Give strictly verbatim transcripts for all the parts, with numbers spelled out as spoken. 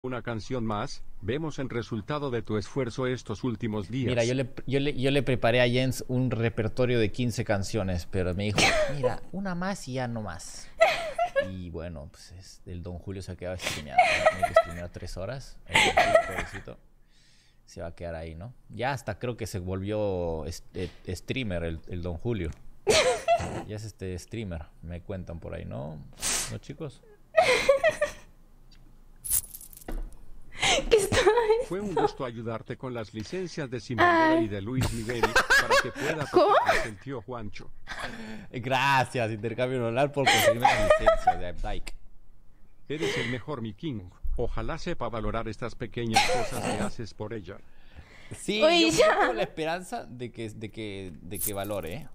Una canción más, vemos el resultado de tu esfuerzo estos últimos días. Mira, yo le, yo, le, yo le preparé a Jens un repertorio de quince canciones, pero me dijo, mira, una más y ya no más. Y bueno, pues es, el Don Julio se ha quedado streameando. Tiene que streamear tres horas. El Don Julio, pobrecito, se va a quedar ahí, ¿no? Ya hasta creo que se volvió este, streamer el, el Don Julio. Ya es este streamer, me cuentan por ahí, ¿no? ¿No, chicos? ¿Qué es todo esto? Fue un gusto ayudarte con las licencias de Simón y de Luis Miguel para que puedas ¿Cómo? el tío Juancho. Gracias, Intercambio Nolar, por conseguirme la licencia de Updike. Eres el mejor, mi king. Ojalá sepa valorar estas pequeñas cosas que haces por ella. Sí, Oye, yo ya. tengo la esperanza de que, de que, de que valore, ¿eh?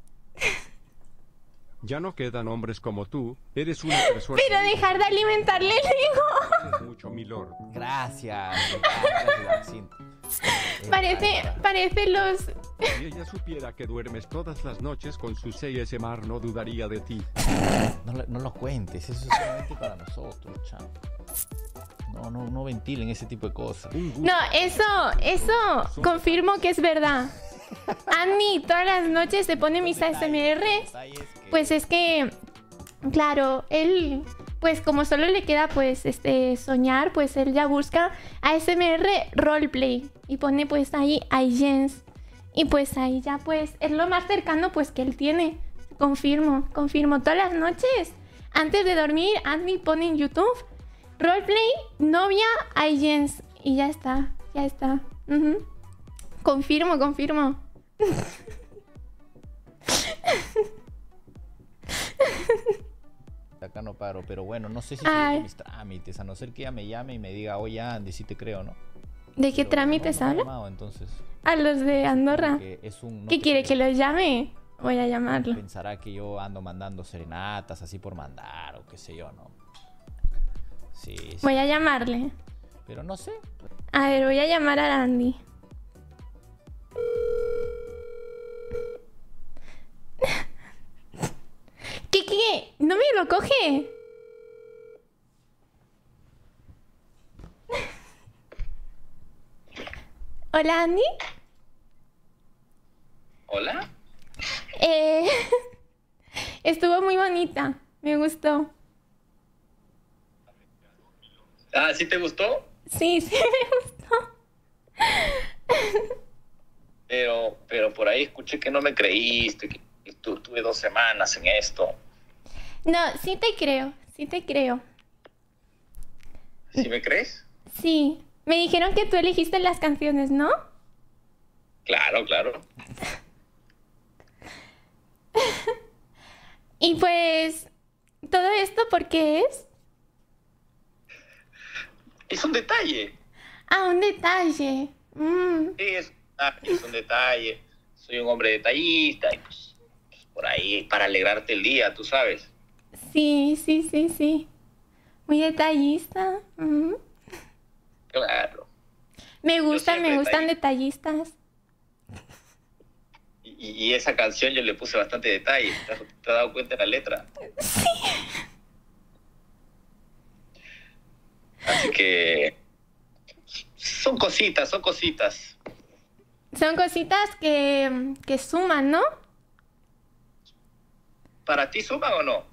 Ya no quedan hombres como tú. Eres una persona. Pero dejar de alimentarle el ego. Eres mucho, mi lord. Gracias. Gracias, Maxine. Parece, parece los... Si ella supiera que duermes todas las noches con su A S M R, no dudaría de ti. No, lo- no lo cuentes, eso es solamente para nosotros, chamo. No, no, no ventilen ese tipo de cosas. Un gusto. No, eso, eso, confirmo que es verdad. Andy todas las noches se pone mis A S M Rs. Pues es que, claro, él, pues como solo le queda pues este soñar, pues él ya busca A S M R roleplay y pone pues ahí a Jens. Y pues ahí ya pues es lo más cercano pues que él tiene. Confirmo, confirmo. Todas las noches, antes de dormir, Andy pone en YouTube roleplay, novia, a Jens. Y ya está, ya está. Ujú. Confirmo, confirmo. Acá no paro, pero bueno, no sé si Ay. sigo mis trámites, a no ser que ella me llame y me diga, oye Andy, sí te creo, ¿no? ¿De qué Pero trámites no, no me ha habla? llamado, entonces, A los de Andorra. porque es un, no ¿Qué te quiere? creo. ¿Que los llame? Voy a llamarlo. Pensará que yo ando mandando serenatas así por mandar o qué sé yo, ¿no? Sí, sí, Voy a llamarle. pero no sé. A ver, voy a llamar a Andy. ¿Qué, qué? ¿No me lo coge? Hola, Andy. ¿Hola? Eh, estuvo muy bonita. Me gustó. Ah, ¿sí te gustó? Sí, sí, me gustó. Pero, pero por ahí escuché que no me creíste, que que tu- tuve dos semanas en esto. No, sí te creo. Sí te creo. ¿Sí me crees? Sí. Me dijeron que tú elegiste las canciones, ¿no? Claro, claro. Y pues, ¿todo esto por qué es? Es un detalle. Ah, un detalle. Mm, Sí, es, ah, es un detalle. Soy un hombre detallista y pues, pues, por ahí para alegrarte el día, tú sabes. sí, sí, sí, sí. Muy detallista. Mm. Claro. Me gustan, siempre me gustan detallista. detallistas. Y, y esa canción yo le puse bastante detalle. ¿Te has, te has dado cuenta de la letra? Sí. Así que son cositas, son cositas. Son cositas que, que suman, ¿no? ¿Para ti suman o no?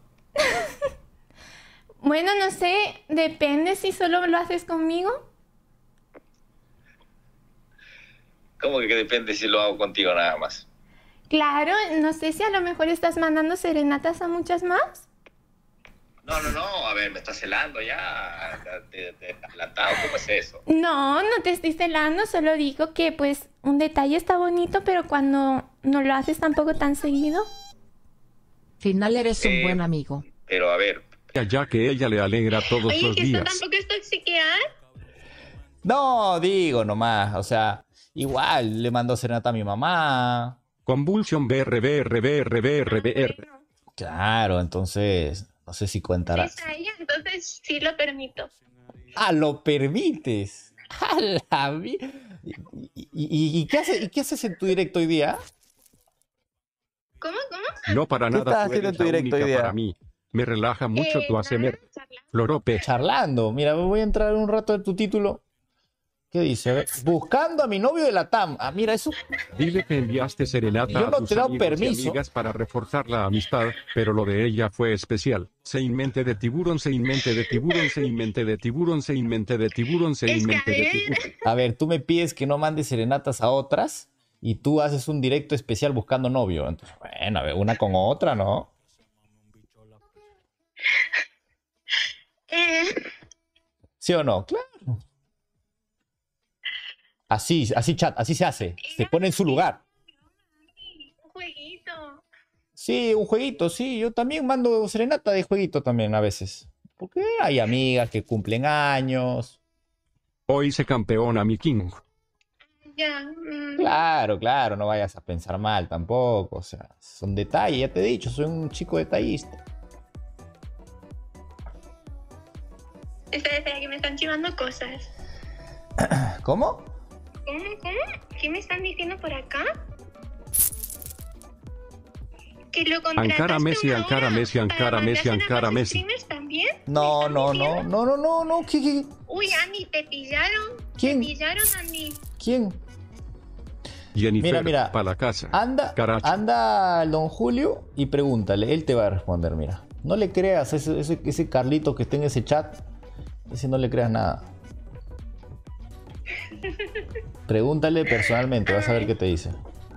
Bueno, no sé, depende si solo lo haces conmigo. ¿Cómo que depende si lo hago contigo nada más? Claro, no sé si a lo mejor estás mandando serenatas a muchas más. No, no, no, a ver, me estás celando ya, te, te, te has adelantado, ¿cómo es eso? No, no te estoy celando, solo digo que pues un detalle está bonito, pero cuando no lo haces tampoco tan seguido. Final eres un Eh, buen amigo. Pero a ver, Ya que ella le alegra todos los días. es toxiquear. No, digo nomás, o sea, igual le mandó serenata a mi mamá. Convulsion B R B R B R B R B R. Claro, entonces, no sé si contará. ella, entonces sí lo permito. Ah, lo permites. A la vi- ¿Y, y- y- y qué hace- y qué haces en tu directo hoy día? ¿Cómo, cómo? No para ¿Qué nada, estás tú haciendo eres en tu la directo única hoy día? para mí. Me relaja mucho Eh, tu A S M R. nada, charlando. Lorope. Charlando. Mira, voy a entrar un rato de tu título. ¿Qué dice? A ver, buscando a mi novio de la T A M. Ah, mira, eso. Dile que enviaste serenata Yo no a tus te he dado amigos y permiso. amigas para reforzar la amistad, pero lo de ella fue especial. Sein mente de tiburón, sein mente de tiburón, sein mente de tiburón, sein mente de tiburón, sein Es que, mente a de ver. tiburón. A ver, tú me pides que no mandes serenatas a otras y tú haces un directo especial buscando novio. Entonces, bueno, a ver, una con otra, ¿no? Eh, ¿Sí o no? Claro. Así, así chat, así se hace. Se pone en su lugar. un jueguito. Sí, un jueguito, sí. Yo también mando serenata de jueguito también a veces. Porque hay amigas que cumplen años. Hoy se campeona mi king. Ya. mm, Claro, claro, no vayas a pensar mal tampoco. O sea, son detalles, ya te he dicho, soy un chico detallista. Espera, espera, que me están chivando cosas. ¿Cómo? ¿Cómo, cómo? ¿Qué me están diciendo por acá? Que lo contrataste Ankara Messi, una Ankara hora Messi, para Ankara Messi, mandárselo a Ankara más Messi. streamers también. No, ¿Me están no, no, diciendo? no, no, no, no. ¿Qué, qué, Uy, Andy, te pillaron. ¿Quién? Te pillaron, Andy. quién? Jennifer, Mira, mira. para la casa. Anda, Caracho. anda al don Julio y pregúntale, él te va a responder, mira. No le creas a ese, ese, ese Carlito que está en ese chat, ese no le creas nada. Pregúntale personalmente, vas a ver qué te dice.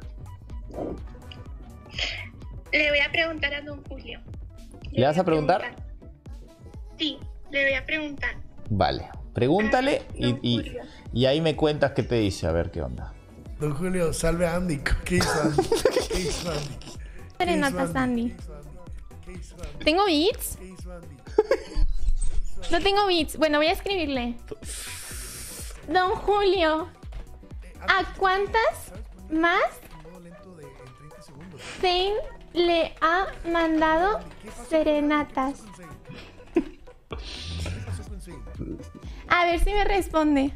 Le voy a preguntar a don Julio. ¿Le vas voy a preguntar? Sí, le voy a preguntar. Vale, pregúntale Ah, y, don y, Julio. y ahí me cuentas qué te dice, a ver qué onda. Don Julio, salve a Andy. ¿Qué hizo Andy? ¿Qué hizo Andy? ¿Qué hizo Serenatas, Andy. ¿Qué hizo Andy? ¿Qué hizo Andy? ¿Tengo beats? ¿Qué hizo Andy? No tengo beats. Bueno, voy a escribirle. Don Julio, ¿a cuántas más Modo lento de en treinta segundos. Zane le ha mandado serenatas? ¿Qué pasó con Zane? A ver si me responde.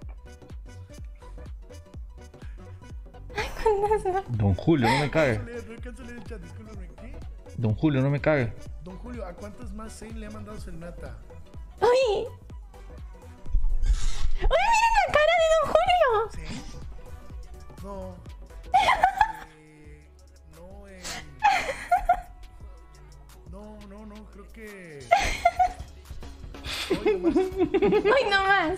¿Cuántas más? Don Julio, no me cague. No alcanzo a leer el chat, discúlpame. ¿Qué? Don Julio, no me cague. Don Julio, ¿a cuántas más Zane le ha mandado serenata? ¡Uy! ¡Uy, miren la cara de Don Julio! ¿Zane? No. Eh, no, eh, no, no, no, creo que. Oye, más. ¡Uy, no más!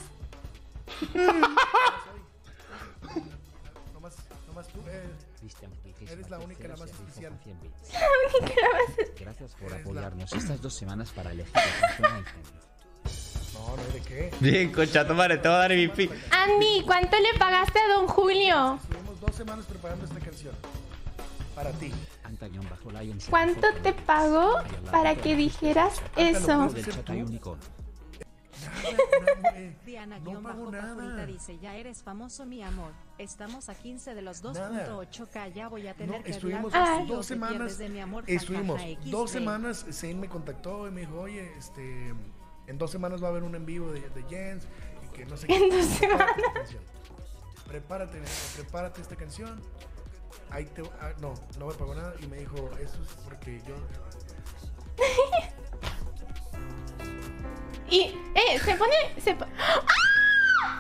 Nomás, nomás tú. Eh, eres la única, la más especial. Gracias por Eres apoyarnos estas dos semanas para elegir la canción de No, no hay de qué. Bien, concha, tomare, te voy a dar mi pi. Andy, ¿cuánto le pagaste a Don Julio? Estuvimos dos semanas preparando esta canción. Para ti. Anta-Lions. ¿Cuánto te pagó para que dijeras eso? Del chat hay un icono. Nada, no, eh, Diana no pago nada. dice, ya eres famoso mi amor. Estamos a quince de los Nada. dos punto ocho K, ya voy a tener No, que estuvimos hablar Ay. contigo, dos te pierdes semanas. de mi amor, Estuvimos jajaja, equis dos de. semanas. Zane me contactó y me dijo, oye, este, en dos semanas va a haber un en vivo de, de Jens y que no sé qué. En dos Prepárate esta canción. Prepárate, prepárate esta canción. Ahí te, ah, no, no me pagó nada y me dijo, eso es porque yo. Y, eh, se pone... Se po- ¡Ah!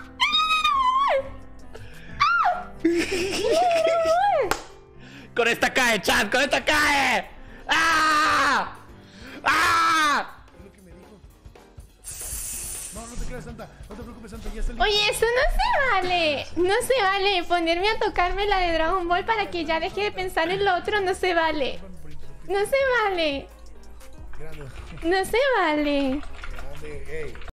Con esta cae, chat, con esta cae. ¡Ah! ¡Ah! Es lo que me dijo. No, no te creas, Santa. No te preocupes, Santa. Ya salió. Oye, eso no se vale. No se vale. Ponerme a tocarme la de Dragon Ball para que ya deje de pensar en lo otro no se vale. No se vale. Grande. No se vale. Grande. Ey.